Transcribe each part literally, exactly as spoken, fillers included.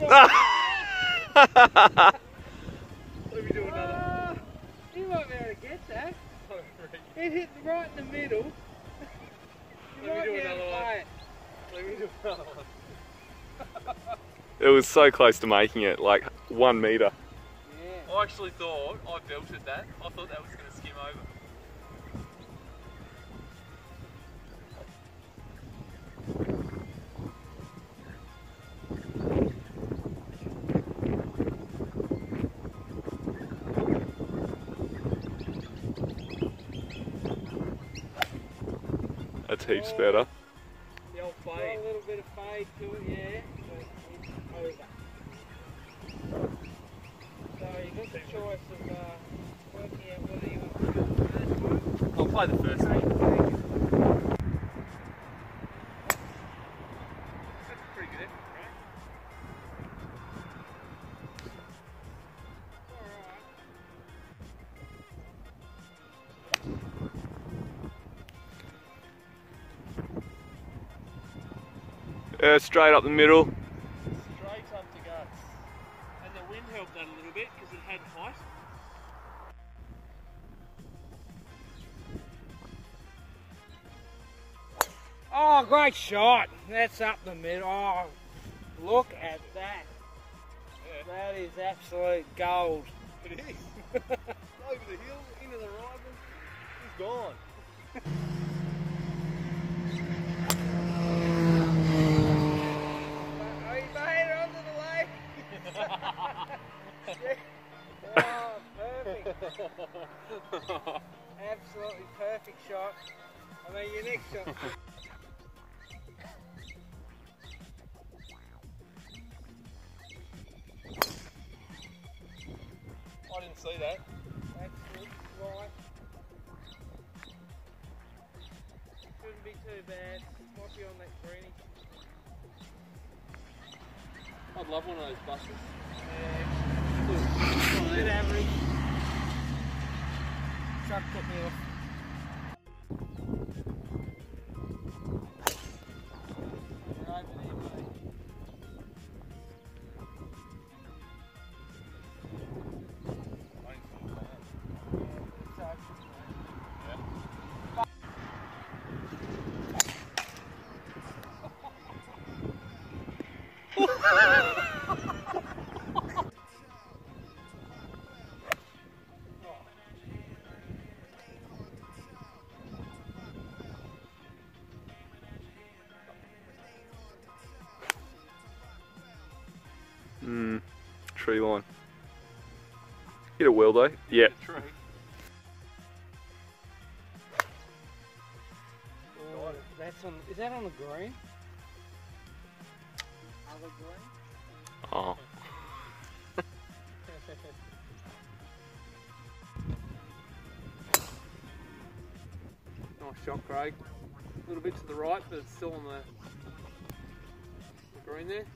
Let me do another. Uh, you might be able to get that. It hit right in the middle. You Let might me do be able another to one. play it. Let me do another one. It was so close to making it, like one metre. Yeah. I actually thought, I belted that, I thought that was going to skim over. That's heaps better. The old Got fade. a little bit of fade to it, yeah. But it's over. So you've got the choice of uh, working out whether you want to go the first one. I'll play the first one. That's a pretty good effort, right? Yeah, straight up the middle. Straight up to guts. And the wind helped that a little bit because it had height. Oh, great shot. That's up the middle. Oh, look at that. Yeah. That is absolute gold. It is. Over the hill, into the rival, he's gone. Oh, you made it onto the lake. Oh, perfect. Absolutely perfect shot. I mean, your next shot. I didn't see that. That's good, right. Shouldn't be too bad. Might be on that greenie. I'd love one of those buses. Yeah. Good average. Truck put me off. You're over there, mate. It's over. Hmm, tree line. Hit it well though. Yeah. Tree. Oh, that's on. Is that on the green? Other green? Oh. Nice shot, Craig. A little bit to the right, but it's still on the, the green there.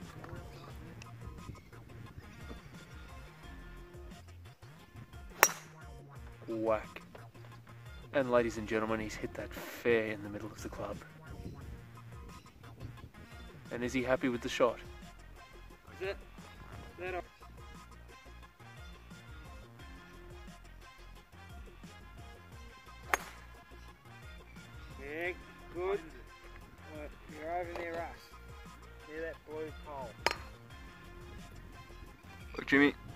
Whack. And ladies and gentlemen, he's hit that fair in the middle of the club. And is he happy with the shot? Is that that on? Yeah, good. Look, you're over there, Russ. Near that blue pole. Look, Jimmy.